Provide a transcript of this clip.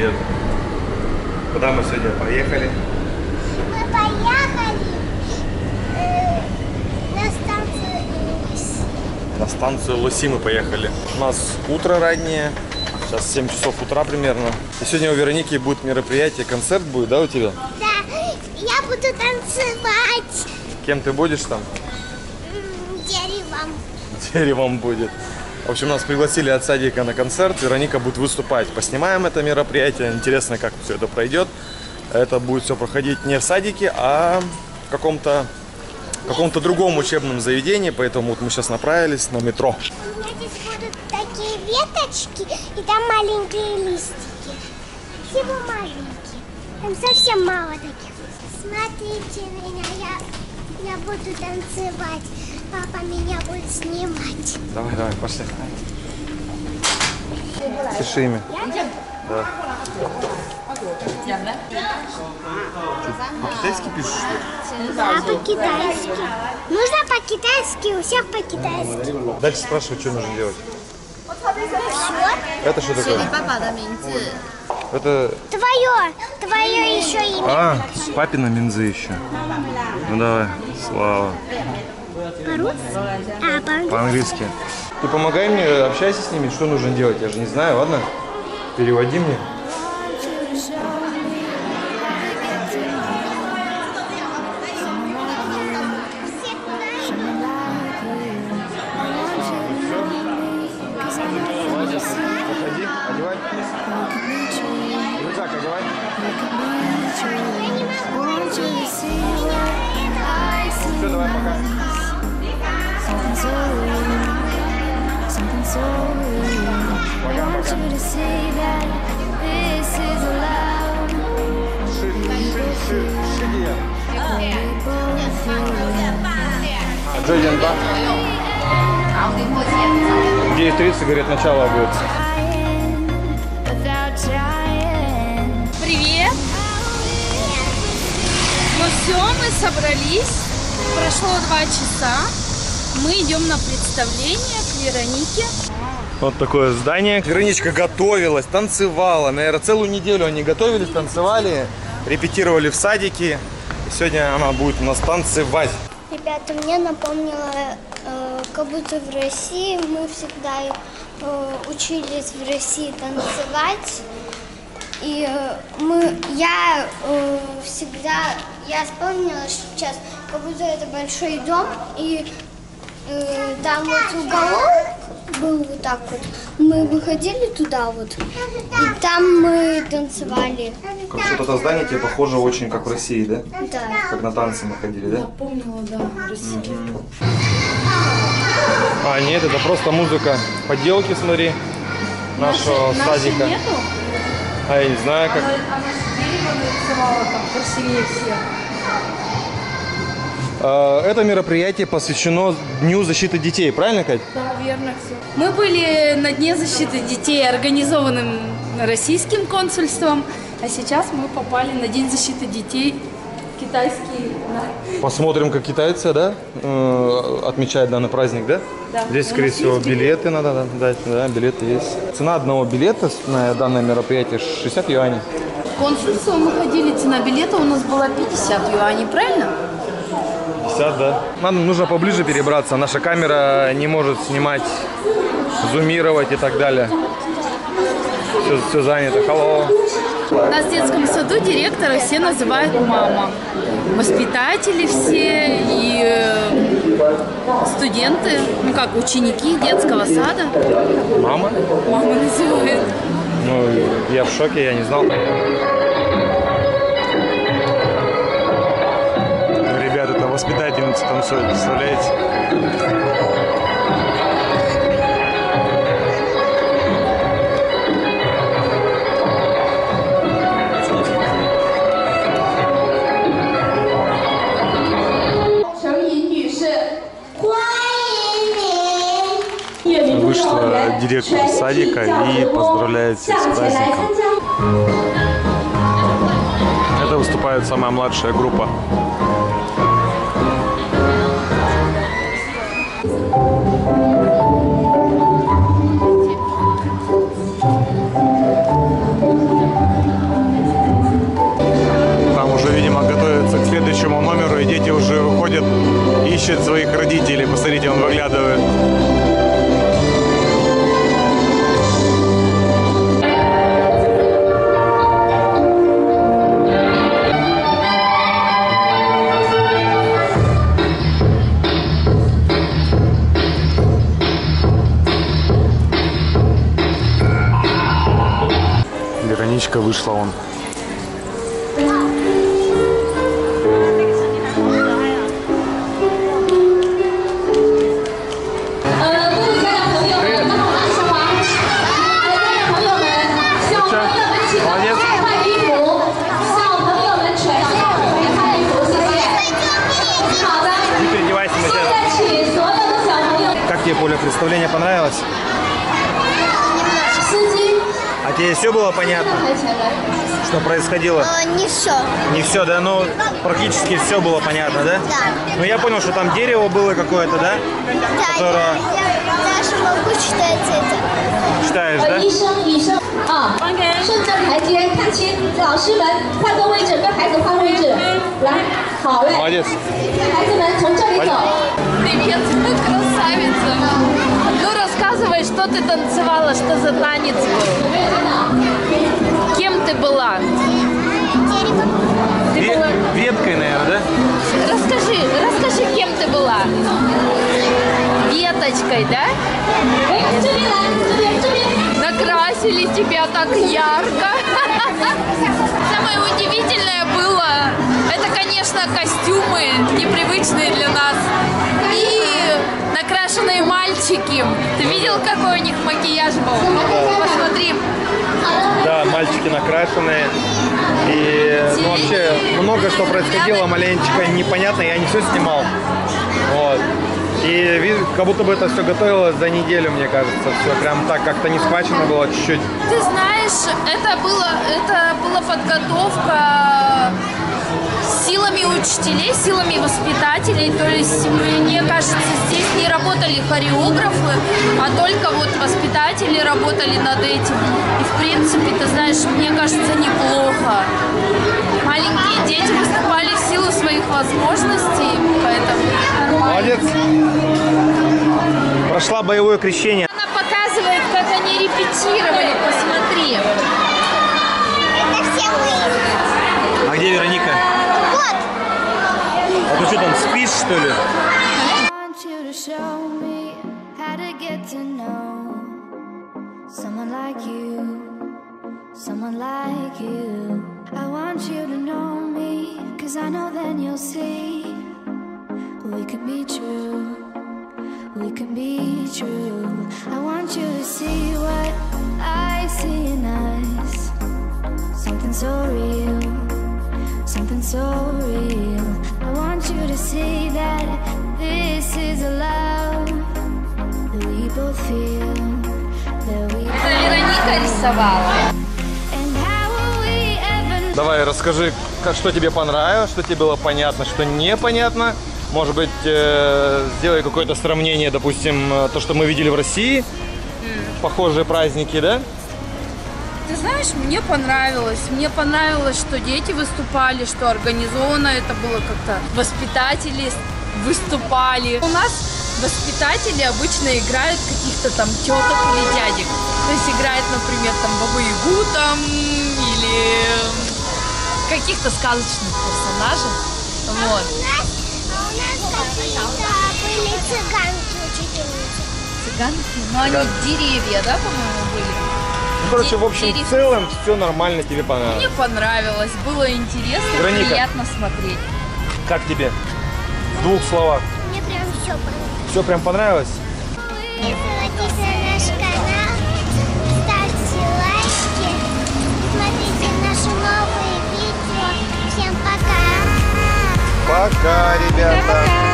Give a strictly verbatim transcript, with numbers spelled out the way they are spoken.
привет. Куда мы сегодня поехали? Мы поехали э, на станцию Лоси. На станцию Лоси мы поехали. У нас утро раннее. Сейчас семь часов утра примерно. И сегодня у Вероники будет мероприятие, концерт будет, да, у тебя? Да, я буду танцевать. Кем ты будешь там? М, Деревом. Деревом будет. В общем, нас пригласили от садика на концерт. Вероника будет выступать. Поснимаем это мероприятие. Интересно, как все это пройдет. Это будет все проходить не в садике, а в каком-то каком-то другом учебном заведении. Поэтому вот мы сейчас направились на метро. У меня здесь будут такие веточки, и там маленькие листики. Всего маленькие. Там совсем мало таких. Смотрите на меня, я, я буду танцевать. Папа меня будет снимать. Давай, давай, пошли. Пиши имя. Да. По-китайски пишешь, что ли? Да, по-китайски. Нужно по-китайски, у всех по-китайски. Дальше спрашивай, что нужно делать. Все. Это что такое? Это... Твое, твое еще имя. А, папина Минзы еще. Ну давай, Слава. По-русски? А, по-английски. По-английски. Ты помогай мне, общайся с ними, что нужно делать, я же не знаю, ладно? Переводи мне. Заходи, одевай. Рюкзак одевай. Я не могу. Все, давай, пока. Джейден, да? девять тридцать, говорит, начало будет. Привет! Ну все, мы собрались. Прошло два часа. Мы идем на представление к Веронике. Вот такое здание. Вероничка готовилась, танцевала. Наверное, целую неделю они готовились, танцевали, репетировали в садике. И сегодня она будет у нас танцевать. Ребята, мне напомнило, э, как будто в России мы всегда э, учились в России танцевать. И э, мы, я э, всегда, я вспомнила сейчас, как будто это большой дом, и э, там вот уголок был вот так вот. Мы выходили туда вот, и там мы танцевали. Как что-то это здание тебе похоже очень как в России, да? Да. Как на танцы мы ходили, да? Помнила, да, Россия. А, нет, это просто музыка. Поделки, смотри, нашего садика. Нету? А я не знаю, как... Она же дерево нарисовала там красивее всех. Это мероприятие посвящено Дню защиты детей, правильно, Кать? Да, верно все. Мы были на Дне защиты детей, организованным российским консульством, а сейчас мы попали на День защиты детей китайский. Да. Посмотрим, как китайцы, да, э, отмечают данный праздник, да? Да. Здесь, скорее всего, билеты надо дать, да, билеты есть. Цена одного билета на данное мероприятие шестьдесят юаней. В консульство мы ходили, цена билета у нас была пятьдесят юаней, правильно? пятьдесят, да. Нам нужно поближе перебраться, наша камера не может снимать, зумировать и так далее. Все, все занято. Hello. Нас в детском саду директора все называют мама. Воспитатели все и э, студенты, ну как, ученики детского сада. Мама? Мама называют. Ну, я в шоке, я не знал. Ребята, это воспитательница танцует, представляете? Вышла директор садика и поздравляет всех с праздником. Это выступает самая младшая группа. ищет своих родителей. Посмотрите, он выглядывает. Вероничка вышла он. Как тебе, Поля, представление понравилось? А тебе все было понятно, что происходило? Э, не все. Не все, да? Ну, практически все было понятно, да? Да. Ну, я понял, что там дерево было какое-то, да? Да, Которое... я, я даже могу читать это. Читаешь, да? 医生，医生啊，顺着台阶看清老师们换个位置，跟孩子换位置。来，好嘞， Молодец. 孩子们从这里走。 Привет, красавица. Ну, рассказывай, что ты танцевала, что за танец был? Кем ты была? Ты Ве- была... Веткой, наверное, да? Расскажи, расскажи, кем ты была? Веточкой, да? 哎，这边来，这边这边。 Накрасили тебя так ярко. Самое удивительное было, это, конечно, костюмы, непривычные для нас. И накрашенные мальчики. Ты видел, какой у них макияж был? Посмотри. Да, мальчики накрашенные. И ну, вообще много что происходило, маленечко непонятно, я не все снимал. Вот. И вид- как будто бы это все готовилось за неделю, мне кажется. Все прям так как-то не схвачено было чуть-чуть. Ты знаешь, это, было, это была подготовка силами учителей, силами воспитателей. То есть, мне кажется, здесь не работали хореографы, а только вот воспитатели работали над этим. И, в принципе, ты знаешь, мне кажется, неплохо. Маленькие дети выступали в силу своих возможностей, поэтому нормально. Молодец. Прошла боевое крещение. Она показывает, как они репетировали, посмотри. Это все мы. А где Вероника? Вот. А ты что там, спишь, что ли? I want you to show me how to get to know someone like you, someone like you. I want you to know me, cause I know then you'll see we can be true, we can be true. I want you to see what I see in us, something so real, something so real. I want you to see that this is a love that we both feel, that we Это Вероника рисовала. and how will we ever Давай, расскажи, как, что тебе понравилось, что тебе было понятно, что непонятно. Может быть, э, сделай какое-то сравнение, допустим, э, то, что мы видели в России. Похожие праздники, да? Ты знаешь, мне понравилось. Мне понравилось, что дети выступали, что организовано это было как-то. Воспитатели выступали. У нас воспитатели обычно играют каких-то там теток или дядек. То есть играют, например, там Бабу-Ягу там или каких-то сказочных персонажей. Вот. У нас, а у нас какие-то были цыганки учительницы. Цыганки? Ну они деревья, да, по-моему, были? Ну, короче, в общем, в целом все нормально, тебе понравилось. Мне понравилось, было интересно, Вероника. приятно смотреть. Как тебе? В двух словах. Мне прям все понравилось. Все прям понравилось? Подписывайтесь на наш канал, ставьте лайки, смотрите наши новые видео. Всем пока! Пока, ребята.